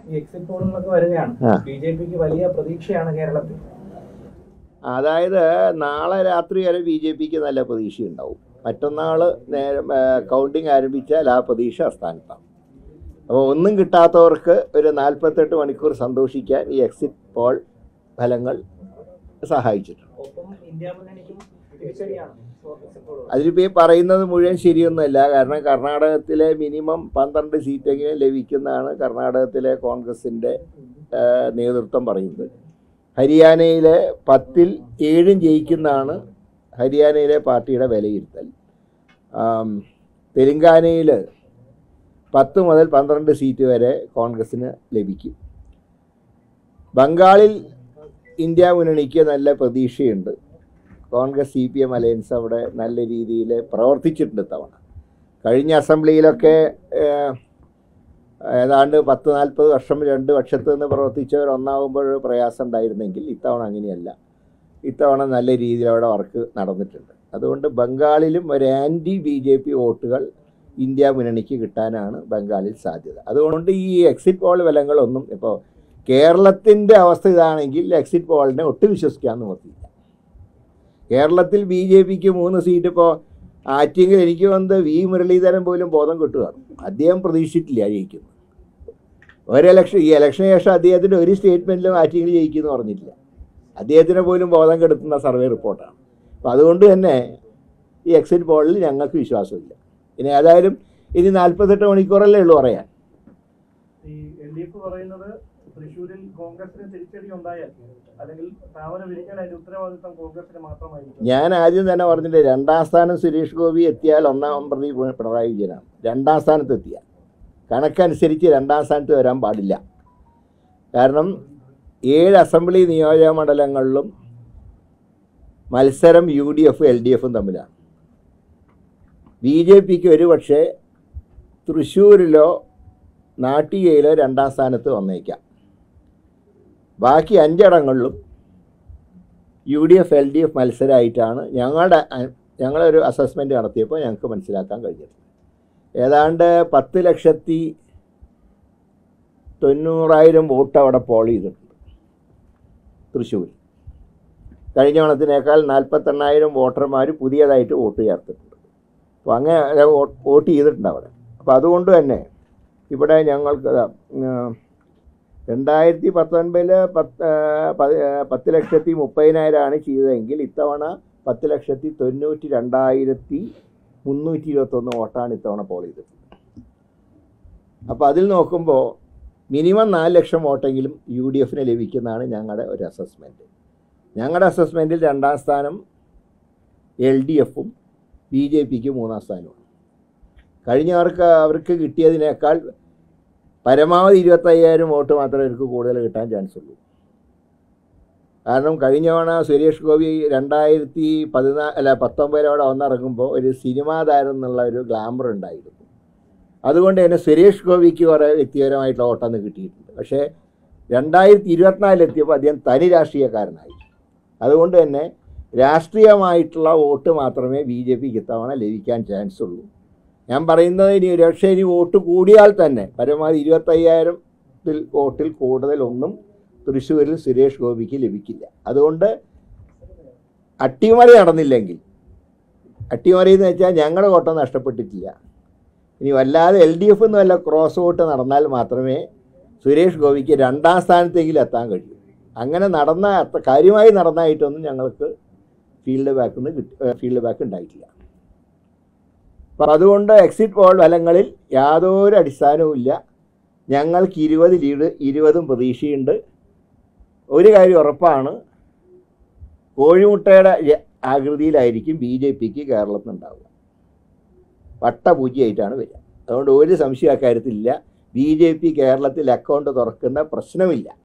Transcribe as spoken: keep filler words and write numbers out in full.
Exit പോളുകളൊക്കെ വരികയാണ്. ബിജെപിക്ക് വലിയ പ്രതീക്ഷയാണ് കേരളത്തിൽ. അതായത് നാളെ രാത്രി വരെ ബി ജെ പിക്ക് നല്ല പ്രതീക്ഷയുണ്ടാവും. മറ്റന്നാൾ നേരെ കൗണ്ടിങ് ആരംഭിച്ചാൽ ആ പ്രതീക്ഷ അസ്ഥാനത്താണ്. അപ്പോൾ ഒന്നും കിട്ടാത്തവർക്ക് ഒരു നാൽപ്പത്തെട്ട് മണിക്കൂർ സന്തോഷിക്കാൻ ഈ എക്സിറ്റ് പോൾ ഫലങ്ങൾ സഹായിച്ചിട്ടുണ്ട്. അതിലിപ്പോൾ ഈ പറയുന്നത് മുഴുവൻ ശരിയൊന്നുമല്ല. കാരണം കർണാടകത്തിലെ മിനിമം പന്ത്രണ്ട് സീറ്റെങ്കിലും ലഭിക്കുന്നതാണ് കർണാടകത്തിലെ കോൺഗ്രസിൻ്റെ നേതൃത്വം പറയുന്നത്. ഹരിയാനയിലെ പത്തിൽ ഏഴും ജയിക്കുന്നതാണ് ഹരിയാനയിലെ പാർട്ടിയുടെ വിലയിരുത്തൽ. തെലങ്കാനയിൽ പത്ത് മുതൽ പന്ത്രണ്ട് സീറ്റ് വരെ കോൺഗ്രസ്സിന് ലഭിക്കും. ബംഗാളിൽ ഇന്ത്യ മുന്നണിക്ക് നല്ല പ്രതീക്ഷയുണ്ട്. Congress C P M alliance അവിടെ നല്ല രീതിയിൽ പ്രവർത്തിച്ചിട്ടുണ്ട് തവണ. കഴിഞ്ഞ അസംബ്ലിയിലൊക്കെ ഏതാണ്ട് പത്ത് നാൽപ്പത് വർഷം രണ്ട് പക്ഷത്ത് നിന്ന് പ്രവർത്തിച്ചവർ ഒന്നാകുമ്പോൾ പ്രയാസം ഉണ്ടായിരുന്നെങ്കിൽ ഇത്തവണ അങ്ങനെയല്ല. ഇത്തവണ നല്ല രീതിയിൽ അവിടെ വർക്ക് നടന്നിട്ടുണ്ട്. അതുകൊണ്ട് ബംഗാളിലും ഒരു ആൻറ്റി ബി ജെ പി വോട്ടുകൾ ഇന്ത്യ മുന്നണിക്ക് കിട്ടാനാണ് ബംഗാളിൽ സാധ്യത. അതുകൊണ്ട് ഈ എക്സിറ്റ് പോൾ ഫലങ്ങളൊന്നും ഇപ്പോൾ കേരളത്തിൻ്റെ അവസ്ഥ ഇതാണെങ്കിൽ എക്സിറ്റ് പോളിനെ ഒട്ടും വിശ്വസിക്കാമെന്ന് നോക്കിയില്ല. കേരളത്തിൽ ബി ജെ പിക്ക് മൂന്ന് സീറ്റ് ഇപ്പോൾ ആറ്റിങ്ങിൽ എനിക്ക് വന്ന് വി മുരളീധരൻ പോലും ബോധം കിട്ടുകയാണ്. അദ്ദേഹം പ്രതീക്ഷിച്ചിട്ടില്ല ജയിക്കുന്നു. ഒരു ഇലക്ഷൻ ഈ ഇലക്ഷന് ശേഷം അദ്ദേഹത്തിൻ്റെ ഒരു സ്റ്റേറ്റ്മെൻറ്റിലും ആറ്റിങ്ങിൽ ജയിക്കുമെന്ന് പറഞ്ഞിട്ടില്ല. അദ്ദേഹത്തിനെ പോലും ബോധം കെടുത്തുന്ന സർവേ റിപ്പോർട്ടാണ്. അപ്പോൾ അതുകൊണ്ട് തന്നെ ഈ എക്സിറ്റ് പോളിൽ ഞങ്ങൾക്ക് വിശ്വാസമില്ല. ഇനി ഏതായാലും ഇനി നാൽപ്പത്തെട്ട് മണിക്കൂറല്ലേ ഉള്ളൂ പറയാൻ. ഈ എൽ ഡി എഫ് പറയുന്നത് തൃശ്ശൂരിൽ കോൺഗ്രസിന് തിരിച്ചടി ഉണ്ടായാൽ അല്ലെങ്കിൽ താമര വിരിക്കാൻ അതിന്റെ ഉത്തരവാദിത്വം കോൺഗ്രസിന് മാത്രമായിരിക്കും. ഞാൻ ആദ്യം തന്നെ പറഞ്ഞില്ലേ, രണ്ടാം സ്ഥാനം സുരേഷ് ഗോപി എത്തിയാൽ ഒന്നാം പ്രതി പിണറായി വിജയനാണ്. രണ്ടാം സ്ഥാനത്ത് എത്തിയാൽ കണക്കനുസരിച്ച് രണ്ടാം സ്ഥാനത്ത് വരാൻ പാടില്ല. കാരണം ഏഴ് അസംബ്ലി നിയോജക മണ്ഡലങ്ങളിലും മത്സരം U D F L D എഫും തമ്മിലാണ്. ബി ജെ പിക്ക് ഒരു പക്ഷേ തൃശ്ശൂരിലോ നാട്ടികയിലോ രണ്ടാം സ്ഥാനത്ത് വന്നേക്കാം. ബാക്കി അഞ്ചിടങ്ങളിലും U D F L D F മത്സരമായിട്ടാണ് ഞങ്ങളുടെ ഞങ്ങളൊരു അസസ്മെൻറ്റ് നടത്തിയപ്പോൾ ഞങ്ങൾക്ക് മനസ്സിലാക്കാൻ കഴിഞ്ഞത്. ഏതാണ്ട് പത്ത് ലക്ഷത്തി തൊണ്ണൂറായിരം വോട്ട് അവിടെ പോൾ ചെയ്തിട്ടുണ്ട് തൃശ്ശൂർ. കഴിഞ്ഞ ഓണത്തിനേക്കാൾ നാൽപ്പത്തെണ്ണായിരം വോട്ടർമാർ പുതിയതായിട്ട് വോട്ട് ചേർത്തിട്ടുണ്ട്. അപ്പോൾ അങ്ങനെ വോട്ട് ചെയ്തിട്ടുണ്ട് അവിടെ. അപ്പോൾ അതുകൊണ്ട് തന്നെ ഇവിടെ ഞങ്ങൾക്ക് രണ്ടായിരത്തി പത്തൊൻപതിൽ പത്ത് പത്ത് ലക്ഷത്തി മുപ്പതിനായിരമാണ് ചെയ്തതെങ്കിൽ ഇത്തവണ പത്ത് ലക്ഷത്തി തൊണ്ണൂറ്റി രണ്ടായിരത്തി മുന്നൂറ്റി ഇരുപത്തൊന്ന് വോട്ടാണ് ഇത്തവണ പോൾ ചെയ്തിട്ടുള്ളത്. അപ്പോൾ അതിൽ നോക്കുമ്പോൾ മിനിമം നാല് ലക്ഷം വോട്ടെങ്കിലും യു ഡി എഫിന് ലഭിക്കുന്നതാണ് ഞങ്ങളുടെ ഒരു അസസ്മെൻറ്റ്. ഞങ്ങളുടെ അസസ്മെൻറ്റിൽ രണ്ടാം സ്ഥാനം എൽ ഡി എഫും ബി ജെ പിക്ക് മൂന്നാം സ്ഥാനമാണ്. കഴിഞ്ഞവർക്ക് അവർക്ക് കിട്ടിയതിനേക്കാൾ പരമാവധി ഇരുപത്തയ്യായിരം വോട്ട് മാത്രമേ അവർക്ക് കൂടുതൽ കിട്ടാൻ ചാൻസ് ഉള്ളൂ. കാരണം കഴിഞ്ഞ തവണ സുരേഷ് ഗോപി രണ്ടായിരത്തി പതിനാ അല്ല പത്തൊമ്പതിലവിടെ വന്നിറങ്ങുമ്പോൾ ഒരു സിനിമാ താരം എന്നുള്ള ഒരു ഗ്ലാമർ ഉണ്ടായിരുന്നു. അതുകൊണ്ട് തന്നെ സുരേഷ് ഗോപിക്ക് കുറേ വ്യക്തിപരമായിട്ടുള്ള വോട്ടൊന്ന് കിട്ടിയിട്ടുണ്ട്. പക്ഷേ രണ്ടായിരത്തി ഇരുപത്തിനാലിലെത്തിയപ്പോൾ അദ്ദേഹം തനി രാഷ്ട്രീയക്കാരനായി. അതുകൊണ്ട് തന്നെ രാഷ്ട്രീയമായിട്ടുള്ള വോട്ട് മാത്രമേ ബി ജെ പിക്ക് ഇത്തവണ ലഭിക്കാൻ ചാൻസ് ഉള്ളൂ. ഞാൻ പറയുന്നത് ഇനി പക്ഷേ ഇനി വോട്ട് കൂടിയാൽ തന്നെ പരമാവധി ഇരുപത്തയ്യായിരത്തിൽ വോട്ടിൽ കൂടുതലൊന്നും തൃശ്ശൂരിൽ സുരേഷ് ഗോപിക്ക് ലഭിക്കില്ല. അതുകൊണ്ട് അട്ടിമറി നടന്നില്ലെങ്കിൽ, അട്ടിമറി എന്ന് വെച്ചാൽ ഞങ്ങളുടെ വോട്ട് നഷ്ടപ്പെട്ടിട്ടില്ല. ഇനി വല്ലാതെ എൽ ഡി എഫ് എന്ന് വല്ല ക്രോസ് വോട്ട് നടന്നാൽ മാത്രമേ സുരേഷ് ഗോപിക്ക് രണ്ടാം സ്ഥാനത്തെങ്കിലും എത്താൻ കഴിയൂ. അങ്ങനെ നടന്ന കാര്യമായി നടന്നായിട്ടൊന്നും ഞങ്ങൾക്ക് ഫീൽഡ് ബാക്കിൽ നിന്ന് കിട്ടി ഫീൽഡ് ബാക്ക് ഉണ്ടായിട്ടില്ല. അപ്പം അതുകൊണ്ട് എക്സിറ്റ് പോൾ ഫലങ്ങളിൽ യാതൊരു അടിസ്ഥാനവുമില്ല. ഞങ്ങൾക്ക് ഇരുപത് ലീഡ് ഇരുപതും പ്രതീക്ഷയുണ്ട്. ഒരു കാര്യം ഉറപ്പാണ്, കോഴിമുട്ടയുടെ ആകൃതിയിലായിരിക്കും ബി ജെ പിക്ക് കേരളത്തിൽ നിന്നുണ്ടാവുക. വട്ടപൂജ്യമായിട്ടാണ് വരിക. അതുകൊണ്ട് ഒരു സംശയം അക്കാര്യത്തിലില്ല. ബി ജെ പി കേരളത്തിൽ അക്കൗണ്ട് തുറക്കുന്ന പ്രശ്നമില്ല.